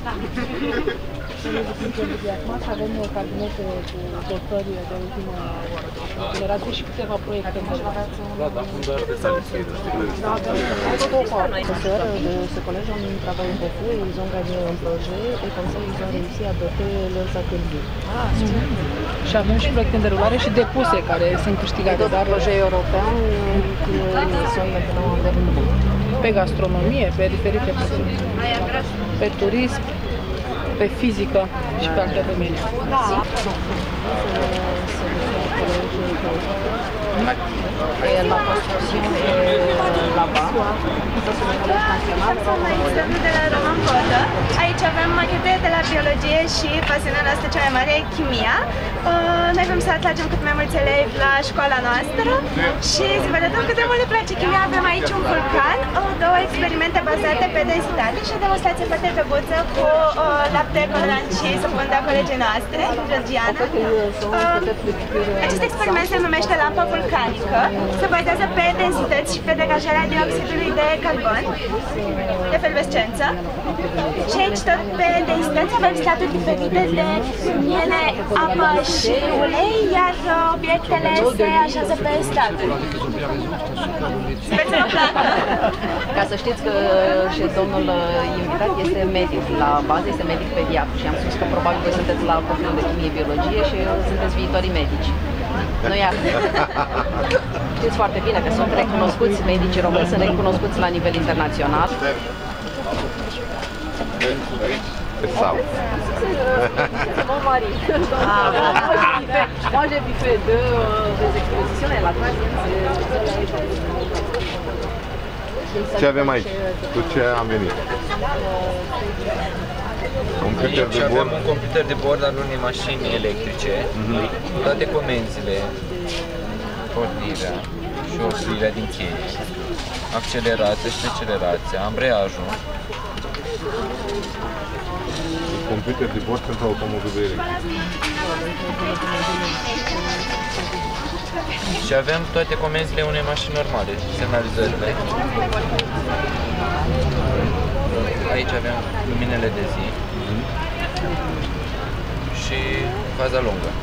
Acum avem cabinete cu doctori de ultimă generație și câteva proiecte. Ce collège, on travaille beaucoup et ils ont gagné un projet et comme ça ils ont réussi à doter leurs ateliers. Și avem și proiecte în derulare și depuse care sunt câștigate. Dar proiecte european pe gastronomie, pe diferite produse, pe turism, pe fizică și pe alte domenii. La construcție là-bas. De la romașcane. Aici avem machete de la biologie și pasiunea noastră cea mai mare e chimia. Noi vrem să atragem cât mai mulți elevi la școala noastră și să vă arătăm cât de mult le place chimia. Avem aici un vulcan, două experimente bazate pe densitate și o demonstrație foarte drăguță cu lapte, colorant și săpun de colegii noastre, Georgiana. Acest experiment se numește lampă vulcanică, se bazează pe densități și pe degajarea dioxidului de carbon, de efervescență. Și aici tot pe densități avem staturi diferite de miele, apă și ulei, iar obiectele se așează pe staturi. Sper să vă placă! Ca să știți că și domnul invitat este medic, la bază este medic pediatru și am spus că probabil voi sunteți la copilul de chimie-biologie și sunteți viitorii medici. Noi știți foarte bine că sunt recunoscuți, medicii români sunt recunoscuți la nivel internațional. Sau. Mon mari. Moi j'ai fait des expositions et la Ce avem aici? Cu ce am venit? Aici avem un computer de bord al unei mașini electrice, cu toate comenzile, pornirea și oprirea din cheie, accelerația și decelerația, ambreiajul. Computer de bord pentru automobile electrice. Și avem toate comenzile unei mașini normale, semnalizările. Aici avem luminele de zi și faza lungă.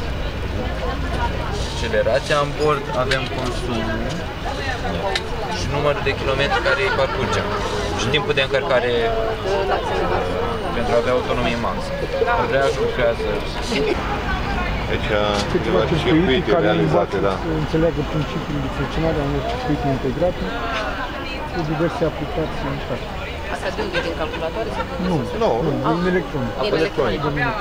Accelerația în bord, avem consumul și numărul de kilometri care îi parcurgem și timpul de încărcare pentru a avea autonomie maximă. Ambreiajul lucrează. Deci, ceva circuite realizate, da. Înțeleagă principiul de funcționare a unor circuite integrate cu diverse aplicații în care. Asta de unde? Din calculatoare? Nu, din electronic. Din electronic.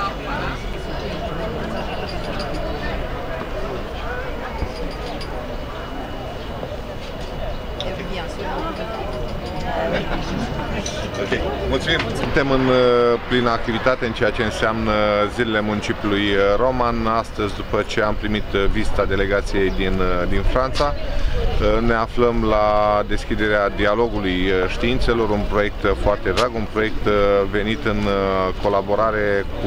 Ok, mulțumim! Suntem în plină activitate în ceea ce înseamnă zilele municipiului Roman. Astăzi, după ce am primit vizita delegației din Franța, ne aflăm la deschiderea Dialogului Științelor, un proiect foarte drag, un proiect venit în colaborare cu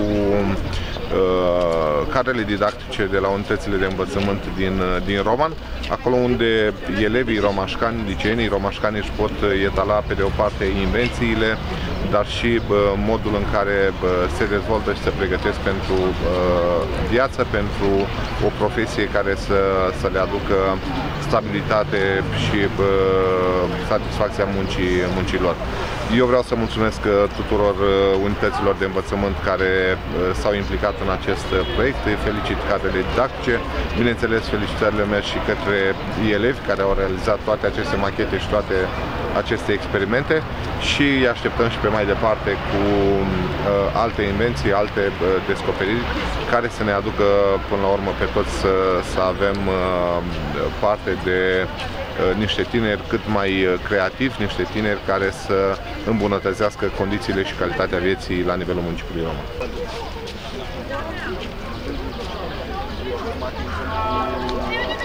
cadrele didactice de la unitățile de învățământ din Roman, acolo unde elevii romașcani, liceenii romașcani își pot etala pe de o parte invențiile, dar și modul în care se dezvoltă și se pregătesc pentru viață, pentru o profesie care să le aducă stabilitate și satisfacția muncilor. Eu vreau să mulțumesc tuturor unităților de învățământ care s-au implicat în acest proiect. Felicit cadrele didactice, bineînțeles felicitările mele și către elevi care au realizat toate aceste machete și toate aceste experimente și îi așteptăm și pe mai departe cu alte invenții, alte descoperiri care să ne aducă până la urmă pe toți să avem parte de niște tineri cât mai creativi, niște tineri care să îmbunătățească condițiile și calitatea vieții la nivelul municipiului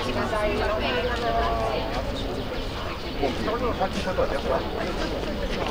Roman.